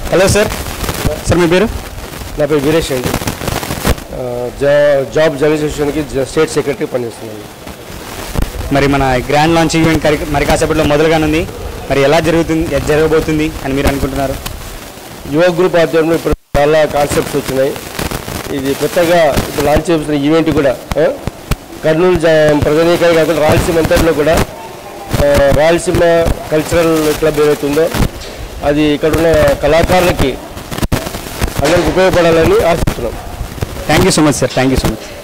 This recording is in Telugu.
Hello sir. సార్ మీ పేరు? నా పేరు వీరేష్ అండి. జాబ్ జర్నలిజేషన్కి స్టేట్ సెక్రటరీ పనిచేస్తున్నాను. మరి మన గ్రాండ్ లాంచ్ ఈవెంట్ మరి కాసేపట్లో మొదలుగానుంది. మరి ఎలా జరగబోతుంది అని మీరు అనుకుంటున్నారు? యువ గ్రూప్ ఆధ్వర్యంలో ఇప్పుడు చాలా కాన్సెప్ట్స్ వచ్చినాయి. ఇది కొత్తగా ఇప్పుడు లాంచ్ చేస్తున్న ఈవెంట్ కూడా కర్నూలు ప్రజానీకాలు కాకుండా రాయలసీమ అంతట్లో కూడా రాయలసీమ కల్చరల్ క్లబ్ ఏదైతుందో అది ఇక్కడ ఉన్న కళాకారులకి అందరికి ఉపయోగపడాలని ఆశిస్తున్నాం. Thank you so much sir. Thank you so much.